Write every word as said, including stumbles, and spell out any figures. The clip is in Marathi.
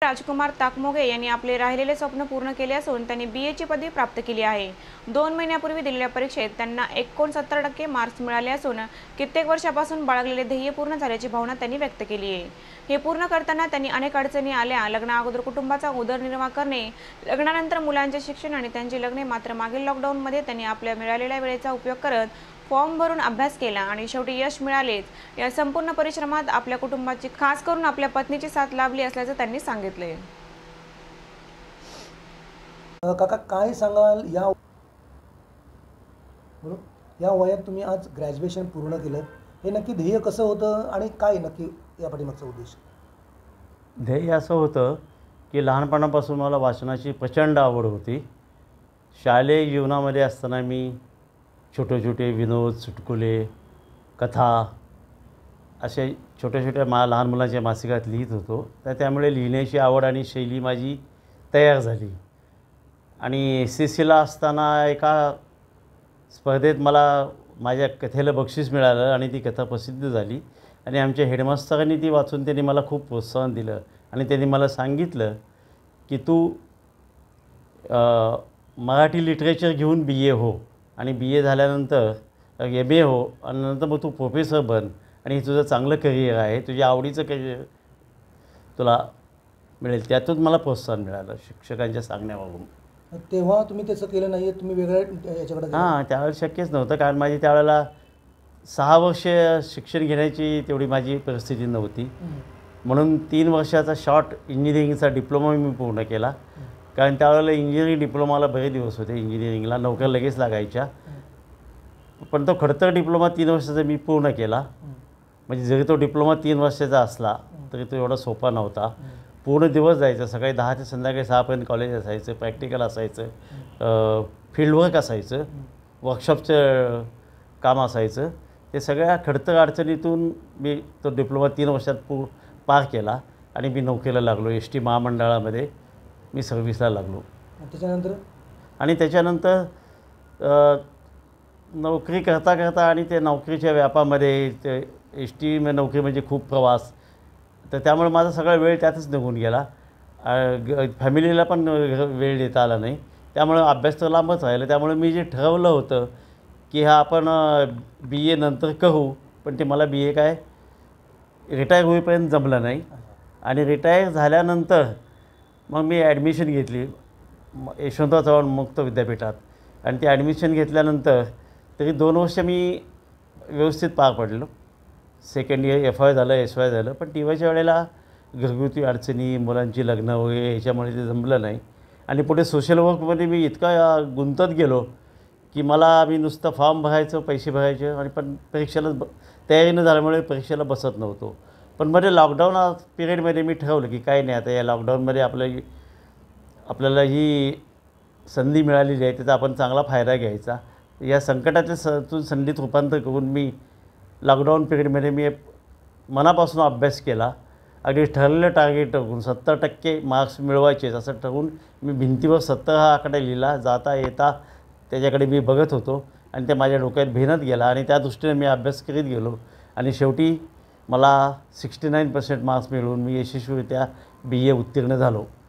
राजकुमार ताकमोगे यांनी आपले राहिलेले स्वप्न पूर्ण केले असून त्यांनी बी एची पदवी प्राप्त केली आहे। दोन महिन्यापूर्वी दिलेल्या परीक्षेत त्यांना एकोणसत्तर टक्के मार्क्स मिळाले असून कित्येक वर्षापासून बाळगलेले ध्येय पूर्ण झाल्याची भावना त्यांनी व्यक्त केली आहे। हे पूर्ण करताना त्यांनी अनेक अडचणी आल्या। लग्नाअगोदर कुटुंबाचा उदरनिर्वाह करणे, लग्नानंतर मुलांचे शिक्षण आणि त्यांची लग्ने। मात्र मागील लॉकडाऊनमध्ये त्यांनी आपल्या मिळालेल्या वेळेचा उपयोग करत फॉर्म भरून अभ्यास केला आणि शेवटी यश मिळालेच। या संपूर्ण परिश्रमात आपल्या कुटुंबाची, खास करून आपल्या पत्नीची साथ लाभली असल्याचं त्यांनी सांगितले। काका काय सांगाल, या या वयात तुम्ही आज ग्रॅज्युएशन पूर्ण केलं, हे नक्की ध्येय कसं होतं आणि काय नक्की या पाठीमागचा उद्देश? ध्येय असं होतं की लहानपणापासून मला वाचनाची प्रचंड आवड होती। शालेय जीवनामध्ये असताना मी छोटे छोटे विनोद, चुटकुले, कथा असे छोट्या छोट्या मा लहान मुलांच्या मासिकात लिहित होतो। तर त्यामुळे लिहिण्याची आवड आणि शैली माझी तयार झाली। आणि एस एस सीला असताना एका स्पर्धेत मला माझ्या कथेला बक्षीस मिळालं आणि ती कथा प्रसिद्ध झाली आणि आमच्या हेडमास्तरांनी ती वाचून त्यांनी मला खूप प्रोत्साहन दिलं आणि त्यांनी मला सांगितलं की तू मराठी लिटरेचर घेऊन बी ए हो आणि बी ए झाल्यानंतर एम ए हो आणि नंतर मग तू प्रोफेसर बन आणि हे तुझं चांगलं करिअर आहे, तुझ्या आवडीचं करिअर तुला मिळेल। त्यातून मला प्रोत्साहन मिळालं शिक्षकांच्या सांगण्यावरून। तेव्हा तुम्ही त्याचं केलं नाही, तुम्ही वेगळ्या याच्याकडे? हां, त्यावेळेला शक्यच नव्हतं, कारण माझी त्यावेळेला सहा वर्ष शिक्षण घेण्याची तेवढी माझी परिस्थिती नव्हती। म्हणून तीन वर्षाचा शॉर्ट इंजिनिअरिंगचा डिप्लोमा मी पूर्ण केला, कारण त्यावेळेला इंजिनिअरिंग डिप्लोमाला बरेच दिवस होते, इंजिनिअरिंगला नोकऱ्या लगेच लागायच्या। पण तो खडतर डिप्लोमा तीन वर्षाचा मी पूर्ण केला। म्हणजे जरी तो डिप्लोमा तीन वर्षाचा असला तरी तो एवढा सोपा नव्हता। पूर्ण दिवस जायचं, सकाळी दहा ते संध्याकाळी सहापर्यंत कॉलेज असायचं, प्रॅक्टिकल असायचं, फील्डवर्क असायचं, वर्कशॉपचं काम असायचं। ते सगळ्या खडतर अडचणीतून मी तो डिप्लोमा तीन वर्षात पू पार केला आणि मी नोकरीला लागलो। एस टी महामंडळामध्ये मी सर्व्हिसला लागलो। त्याच्यानंतर आणि त्याच्यानंतर नोकरी करता करता आणि ते नोकरीच्या व्यापामध्ये ते एस टी नोकरी म्हणजे खूप प्रवास, तर त्यामुळे माझा सगळा वेळ त्यातच निघून गेला। फॅमिलीला पण वेळ देता आला नाही, त्यामुळे अभ्यास तर लांबच राहिला। त्यामुळे मी जे ठरवलं होतं की हा आपण बी ए नंतर करू, पण ते मला बी ए काय रिटायर होईपर्यंत जमलं नाही। आणि रिटायर झाल्यानंतर मग मी ॲडमिशन घेतली यशवंतराव चव्हाण मुक्त विद्यापीठात आणि ते ॲडमिशन घेतल्यानंतर तरी दोन वर्ष मी व्यवस्थित पार पडलो। सेकंड इयर एफ वाय झालं, एस वाय झालं, पण टी वायच्या वेळेला घरगुती अडचणी, मुलांची लग्न वगैरे याच्यामुळे ते जमलं नाही। आणि पुढे सोशल वर्कमध्ये मी इतका गुंतत गेलो की मला मी नुसतं फॉर्म भरायचं, पैसे भरायचे आणि पण परीक्षेला ब तयारी न झाल्यामुळे परीक्षेला बसत नव्हतो। पण मध्ये लॉकडाऊन पिरियडमध्ये मी ठरवलं की काही नाही, आता या लॉकडाऊनमध्ये आपल्या आपल्याला ही संधी मिळालेली आहे, त्याचा आपण चांगला फायदा घ्यायचा। या संकटाच्या स संधीत रूपांतर करून मी लॉकडाऊन पिरियडमध्ये मी मनापासून अभ्यास केला। अगदी ठरलेलं टार्गेट ठरवून सत्तर टक्के मार्क्स मिळवायचेच असं ठरवून मी भिंतीवर सत्तर हा आकडा लिहिला। जाता येता त्याच्याकडे मी बघत होतो आणि ते माझ्या डोक्यात भिनत गेला आणि त्या दृष्टीने मी अभ्यास करीत गेलो आणि शेवटी मला सिक्स्टी नाईन पर्सेंट मार्क्स मिळवून मी यशस्वीरित्या बी ए उत्तीर्ण झालो।